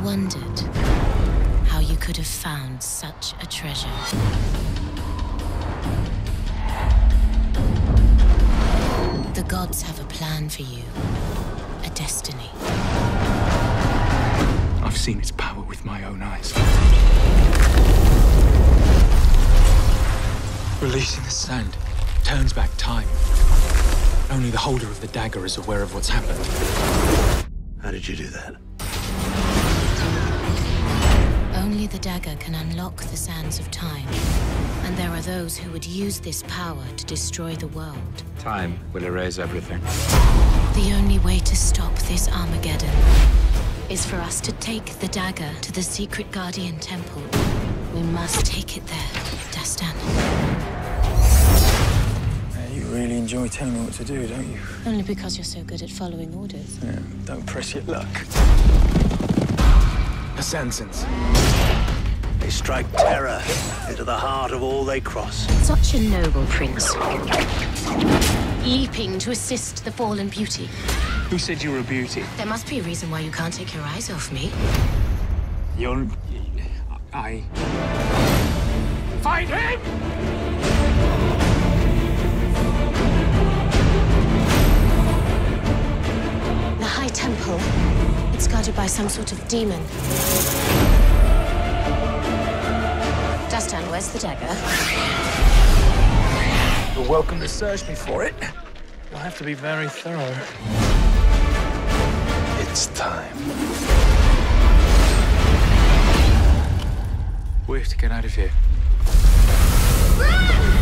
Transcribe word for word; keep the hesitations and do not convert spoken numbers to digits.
wondered how you could have found such a treasure? The gods have a plan for you, a destiny. I've seen its power with my own eyes. Releasing the sand turns back time. Only the holder of the dagger is aware of what's happened. How did you do that? Only the dagger can unlock the sands of time. And there are those who would use this power to destroy the world. Time will erase everything. The only way to stop this Armageddon is for us to take the dagger to the secret Guardian Temple. We must take it there, Dastan. You really enjoy telling me what to do, don't you? Only because you're so good at following orders. Yeah, don't press your luck. Assassins. They strike terror into the heart of all they cross. Such a noble prince. Leaping to assist the fallen beauty. Who said you were a beauty? There must be a reason why you can't take your eyes off me. You're... I... Fight him! The High Temple. It's guarded by some sort of demon. Dastan, where's the dagger? You're welcome to search me for it. You'll have to be very thorough. It's time. We have to get out of here.